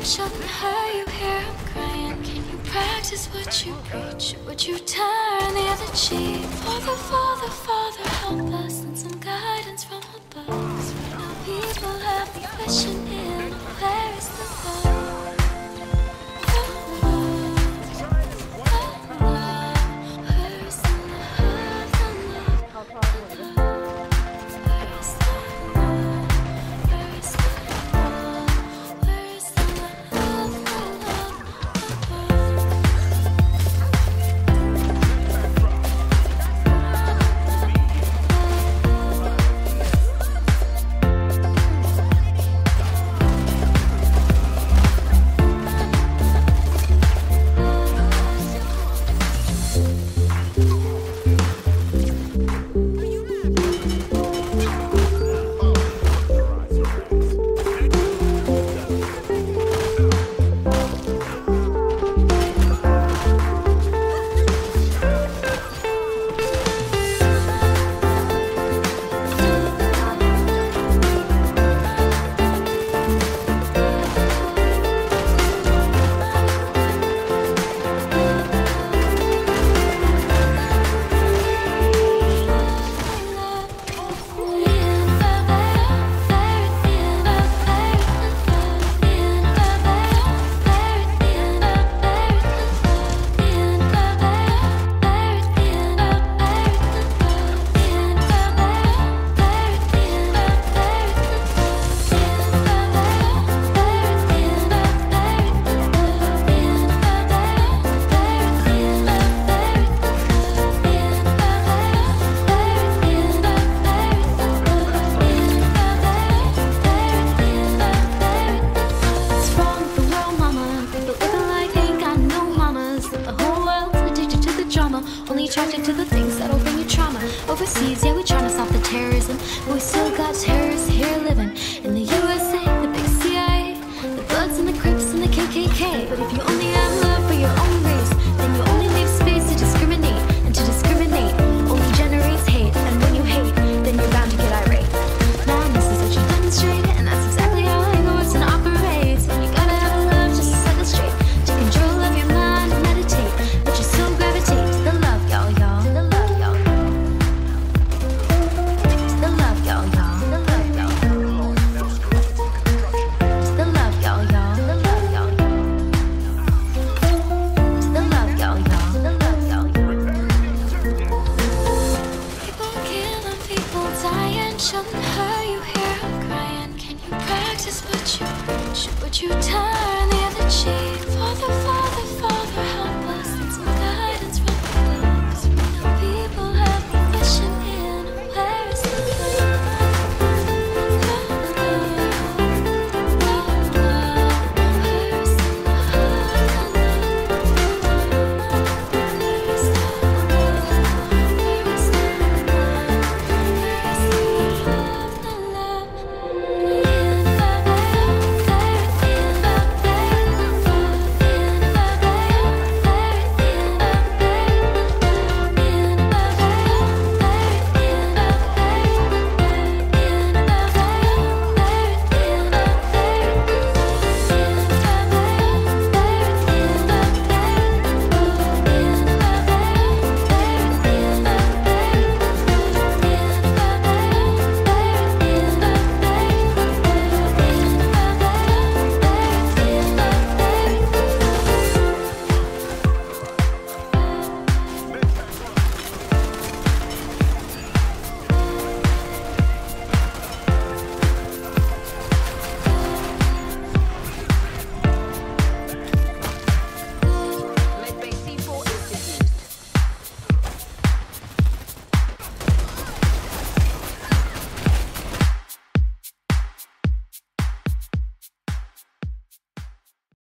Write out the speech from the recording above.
shouldn't hurt you. Here I'm crying. Can you practice what you preach? Would you turn the other cheek? Father, Father, Father, help us and some guidance from above. 'Cause right now people have me questioning, where is the love? Only attracted to the things that'll bring you trauma. Overseas, yeah, we trying to stop the terrorism, but we still got terrorists here living in the USA, the big CIA, the Bloods and the Crips and the KKK. But if you only have love for your own race, then you only leave space to discriminate, and to discriminate only generates hate. And when you hate, then you're bound to get irate. Now this is what you demonstrate, and that's exactly how anger works and operates. And you gotta have love just to set it straight, to control of your mind and meditate, but you still gravitate to the love, y'all, y'all. The love, y'all. The love, y'all, y'all. The love, y'all. The love, y'all, y'all. The love, y'all. The love, y'all, y'all. The love, y'all. People killing, people dying, shouldn't hurt you. Here I'm crying. Can you practice what you preach? Would you tell